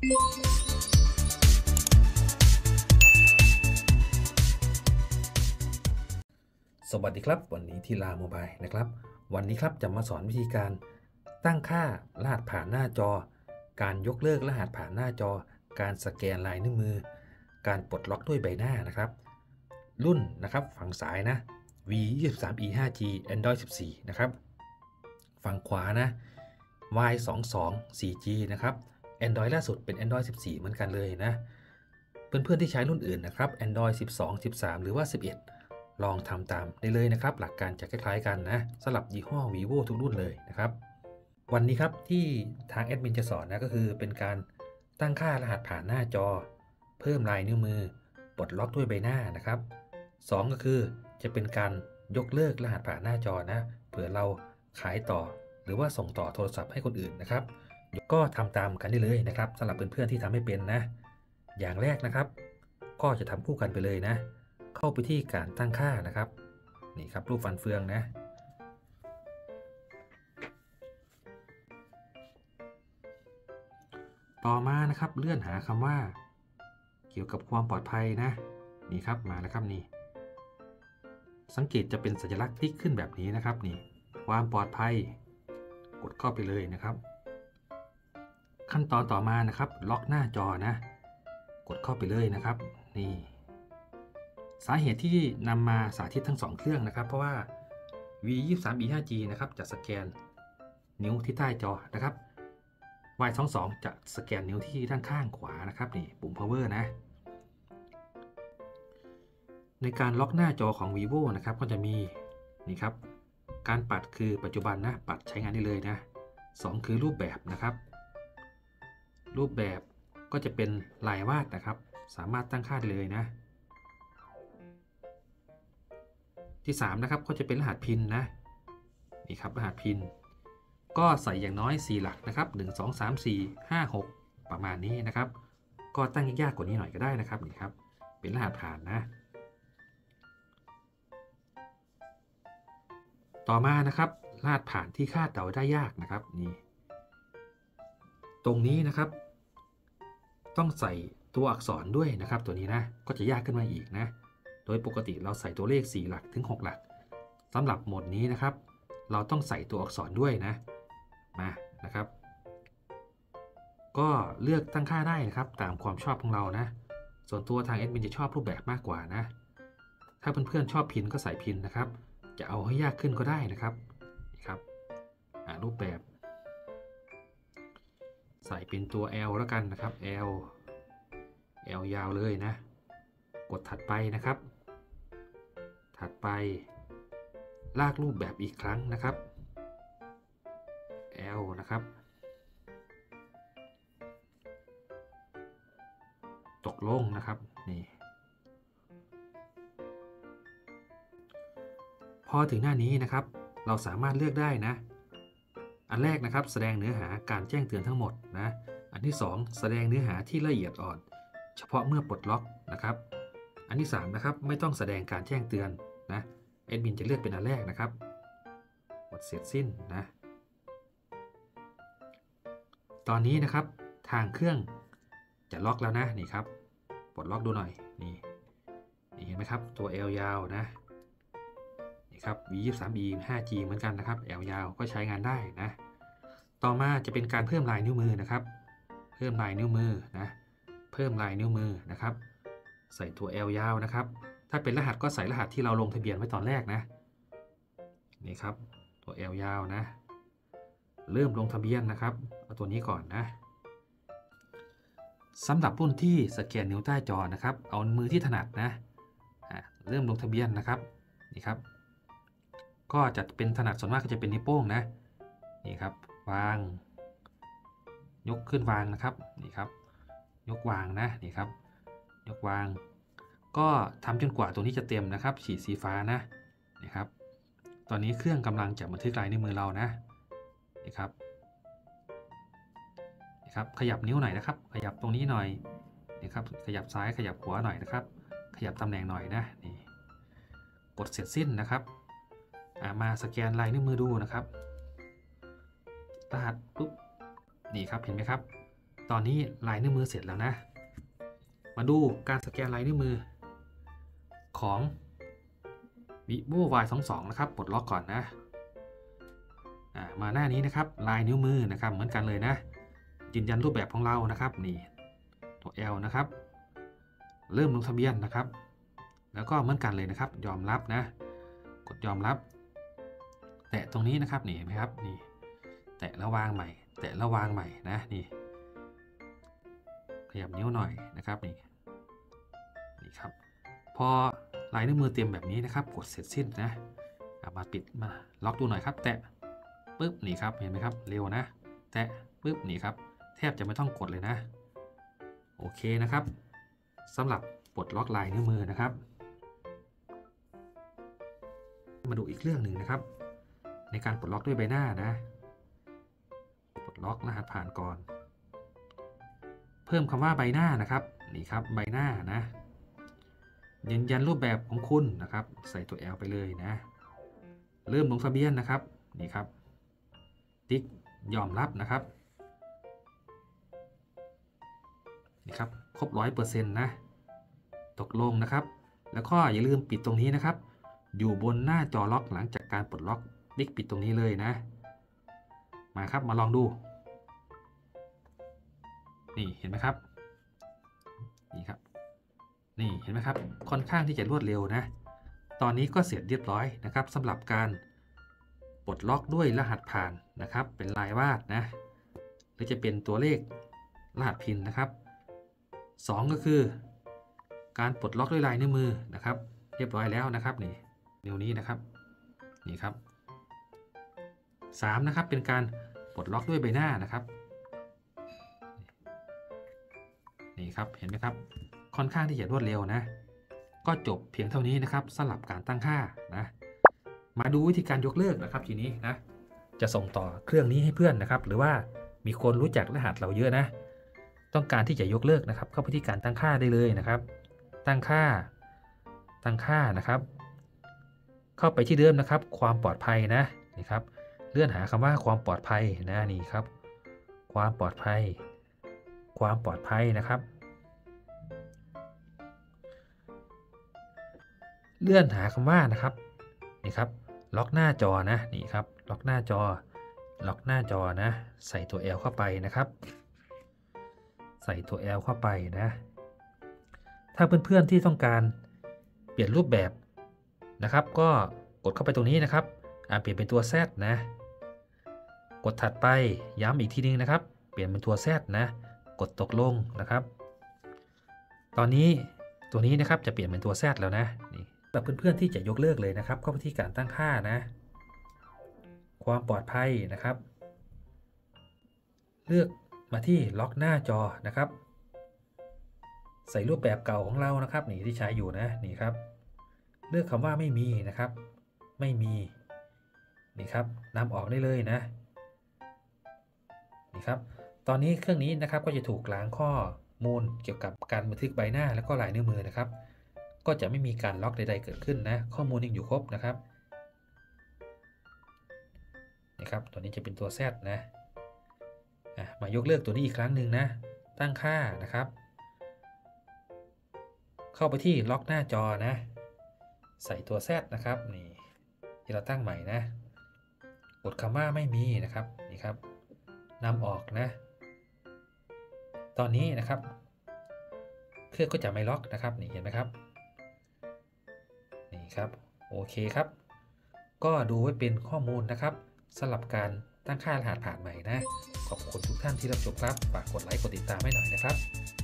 สวัสดีครับวันนี้ที่ลาโมบายนะครับวันนี้ครับจะมาสอนวิธีการตั้งค่ารหัสผ่านหน้าจอการยกเลิกรหัสผ่านหน้าจอการสแกนลายนิ้วมือการปลดล็อกด้วยใบหน้านะครับรุ่นนะครับฝั่งซ้ายนะ V23e 5G Android 14นะครับฝั่งขวานะ Y22 4G นะครับ Android ล่าสุดเป็น Android 14เหมือนกันเลยนะเพื่อนๆที่ใช้รุ่นอื่นนะครับ Android 12 13หรือว่า11ลองทำตามได้เลยนะครับหลักการจะคล้ายๆกันนะสำหรับยี่ห้อ vivo ทุกรุ่นเลยนะครับวันนี้ครับที่ทางแอดมินจะสอนนะก็คือเป็นการตั้งค่ารหัสผ่านหน้าจอเพิ่มลายนิ้วมือปลดล็อกด้วยใบหน้านะครับ2ก็คือจะเป็นการยกเลิกรหัสผ่านหน้าจอนะเผื่อเราขายต่อหรือว่าส่งต่อโทรศัพท์ให้คนอื่นนะครับก็ทำตามกันได้เลยนะครับสำหรับเพื่อนๆที่ทำไม่เป็นนะอย่างแรกนะครับก็จะทำคู่กันไปเลยนะเข้าไปที่การตั้งค่านะครับนี่ครับรูปฟันเฟืองนะต่อมานะครับเลื่อนหาคำว่าเกี่ยวกับความปลอดภัยนะนี่ครับมาแล้วครับนี่สังเกตจะเป็นสัญลักษณ์ที่ขึ้นแบบนี้นะครับนี่ความปลอดภัยกดเข้าไปเลยนะครับขั้นตอนต่อมานะครับล็อกหน้าจอนะกดเข้าไปเลยนะครับนี่สาเหตุที่นำมาสาธิตทั้ง2เครื่องนะครับเพราะว่า V23e 5G นะครับจะสแกนนิ้วที่ใต้จอนะครับ Y22 จะสแกนนิ้วที่ด้านข้างขวานะครับนี่ปุ่ม power นะในการล็อกหน้าจอของ vivo นะครับก็จะมีนี่ครับการปัดคือปัจจุบันนะปัดใช้งานได้เลยนะ2คือรูปแบบนะครับรูปแบบก็จะเป็นลายวาดนะครับสามารถตั้งค่าได้เลยนะที่3นะครับก็จะเป็นรหัสพินนะนี่ครับรหัสพินก็ใส่อย่างน้อย4หลักนะครับ1 2 3 4 5 6ประมาณนี้นะครับก็ตั้งยากๆกว่านี้หน่อยก็ได้นะครับนี่ครับเป็นรหัสผ่านนะต่อมานะครับรหัสผ่านที่คาดเดาได้ยากนะครับนี่ตรงนี้นะครับต้องใส่ตัวอักษรด้วยนะครับตัวนี้นะก็จะยากขึ้นมาอีกนะโดยปกติเราใส่ตัวเลข4หลักถึง6หลักสำหรับโหมดนี้นะครับเราต้องใส่ตัวอักษรด้วยนะมานะครับก็เลือกตั้งค่าได้นะครับตามความชอบของเรานะส่วนตัวทางแอดมินจะชอบรูปแบบมากกว่านะถ้าเพื่อนๆชอบพินก็ใส่พินนะครับจะเอาให้ยากขึ้นก็ได้นะครับนี่ครับรูปแบบใส่เป็นตัว L แล้วกันนะครับ L ยาวเลยนะกดถัดไปนะครับถัดไปลากรูปแบบอีกครั้งนะครับ L นะครับตกลงนะครับนี่พอถึงหน้านี้นะครับเราสามารถเลือกได้นะอันแรกนะครับแสดงเนื้อหาการแจ้งเตือนทั้งหมดนะอันที่2แสดงเนื้อหาที่ละเอียดอ่อนเฉพาะเมื่อปลดล็อกนะครับอันที่3นะครับไม่ต้องแสดงการแจ้งเตือนนะแอดมินจะเลือกเป็นอันแรกนะครับกดเสร็จสิ้นนะตอนนี้นะครับทางเครื่องจะล็อกแล้วนะนี่ครับปลดล็อกดูหน่อยนี่เห็นไหมครับตัว L ยาวนะนี่ครับ V23e 5G เหมือนกันนะครับ L ยาวก็ใช้งานได้นะต่อมาจะเป็นการเพิ่มลายนิ้วมือนะครับเพิ่มลายนิ้วมือนะเพิ่มลายนิ้วมือนะครับใส่ตัว L ยาวนะครับถ้าเป็นรหัสก็ใส่รหัสที่เราลงทะเบียนไว้ตอนแรกนะนี่ครับตัว L ยาวนะเริ่มลงทะเบียนนะครับเอาตัวนี้ก่อนนะสำหรับรุ่นที่สแกนนิ้วใต้จอนะครับเอามือที่ถนัดนะเริ่มลงทะเบียนนะครับนี่ครับก็จะเป็นถนัดส่วนมากก็จะเป็นนิ้วโป้งนะนี่ครับวางยกขึ้นวางนะครับนี่ครับยกวางนะนี่ครับยกวางก็ทำจนกว่าตัวนี้จะเต็มนะครับฉีดสีฟ้านะนี่ครับตอนนี้เครื่องกำลังจะบันทึกลายนิ้วมือเรานะนี่ครับขยับนิ้วหน่อยนะครับขยับตรงนี้หน่อยนี่ครับขยับซ้ายขยับขวาหน่อยนะครับขยับตำแหน่งหน่อยนะนี่กดเสร็จสิ้นนะครับมาสแกนลายนิ้วมือดูนะครับรหัสปุ๊บนี่ครับเห็นไหมครับตอนนี้ลายนิ้วมือเสร็จแล้วนะมาดูการสแกนลายนิ้วมือของ vivo Y22 นะครับปลดล็อกก่อนนะมาหน้านี้นะครับลายนิ้วมือนะครับเหมือนกันเลยนะยืนยันรูปแบบของเรานะครับนี่ตัว L นะครับเริ่มลงทะเบียนนะครับแล้วก็เหมือนกันเลยนะครับยอมรับนะกดยอมรับแตะตรงนี้นะครับนี่เห็นไหมครับนี่แตะแล้ววางใหม่แตะแล้ววางใหม่นะนี่ขยับนิ้วหน่อยนะครับนี่ครับพอลายนิ้วมือเตรียมแบบนี้นะครับกดเสร็จสิ้นนะมาปิดมาล็อกดูหน่อยครับแตะปึ๊บนี่ครับเห็นไหมครับเร็วนะแตะปึ๊บนี่ครับแทบจะไม่ต้องกดเลยนะโอเคนะครับสำหรับปลดล็อกลายนิ้วมือนะครับมาดูอีกเรื่องหนึ่งนะครับในการปลดล็อกด้วยใบหน้านะปลดล็อกรหัสผ่านก่อนเพิ่มคำว่าใบหน้านะครับนี่ครับใบหน้านะยืนยันรูปแบบของคุณนะครับใส่ตัว L ไปเลยนะเริ่มลงทะเบียนนะครับนี่ครับติ๊กยอมรับนะครับนี่ครับครบ 100% นะตกลงนะครับแล้วก็อย่าลืมปิดตรงนี้นะครับอยู่บนหน้าจอล็อกหลังจากการปลดล็อกติ๊กปิดตรงนี้เลยนะมาครับมาลองดูนี่เห็นไหมครับนี่ครับนี่เห็นไหมครับค่อนข้างที่จะรวดเร็วนะตอนนี้ก็เสร็จเรียบร้อยนะครับสำหรับการปลดล็อกด้วยรหัสผ่านนะครับเป็นลายวาดนะหรือจะเป็นตัวเลขรหัสพินนะครับ2ก็คือการปลดล็อกด้วยลายนิ้วมือนะครับเรียบร้อยแล้วนะครับนี่นิ้วนี้นะครับนี่ครับ3นะครับเป็นการปลดล็อกด้วยใบหน้านะครับนี่ครับเห็นไหมครับค่อนข้างที่จะรวดเร็วนะก็จบเพียงเท่านี้นะครับสำหรับการตั้งค่านะมาดูวิธีการยกเลิกนะครับทีนี้นะจะส่งต่อเครื่องนี้ให้เพื่อนนะครับหรือว่ามีคนรู้จักรหัสเราเยอะนะต้องการที่จะยกเลิกนะครับเข้าไปที่การตั้งค่าได้เลยนะครับตั้งค่านะครับเข้าไปที่เดิมนะครับความปลอดภัยนะนี่ครับเลื่อนหาคำว่าความปลอดภัยนะนี่ครับความปลอดภัยนะครับเลื่อนหาคำว่านะครับนี่ครับล็อกหน้าจอนะนี่ครับล็อกหน้าจอนะใส่ตัว L เข้าไปนะครับใส่ตัว L เข้าไปนะถ้าเพื่อนๆที่ต้องการเปลี่ยนรูปแบบนะครับก็กดเข้าไปตรงนี้นะครับเปลี่ยนเป็นตัว Z นะกดถัดไปย้ำอีกทีนึงนะครับเปลี่ยนเป็นตัว Z นะกดตกลงนะครับตอนนี้ตัวนี้นะครับจะเปลี่ยนเป็นตัว Z แล้วนะนี่แต่เพื่อนๆที่จะยกเลิกเลยนะครับเข้าไปที่การตั้งค่านะความปลอดภัยนะครับเลือกมาที่ล็อกหน้าจอนะครับใส่รูปแบบเก่าของเรานะครับนี่ที่ใช้อยู่นะนี่ครับเลือกคำว่าไม่มีนะครับไม่มีนี่ครับนำออกได้เลยนะนี่ครับตอนนี้เครื่องนี้นะครับก็จะถูกล้างข้อมูลเกี่ยวกับการบันทึกใบหน้าแล้วก็ลายนิ้วมือนะครับก็จะไม่มีการล็อกใดๆเกิดขึ้นนะข้อมูลยังอยู่ครบนะครับนี่ครับตัวนี้จะเป็นตัว Z นะมายกเลิกตัวนี้อีกครั้งหนึ่งนะตั้งค่านะครับเข้าไปที่ล็อกหน้าจอนะใส่ตัว Z นะครับนี่ที่เราตั้งใหม่นะกดคำว่าไม่มีนะครับนี่ครับนำออกนะตอนนี้นะครับเครื่องก็จะไม่ล็อกนะครับนี่เห็นไหมครับนี่ครับโอเคครับก็ดูไว้เป็นข้อมูลนะครับสำหรับการตั้งค่ารหัสผ่านใหม่นะขอบคุณทุกท่านที่รับชมครับฝากกดไลค์กดติดตามให้หน่อยนะครับ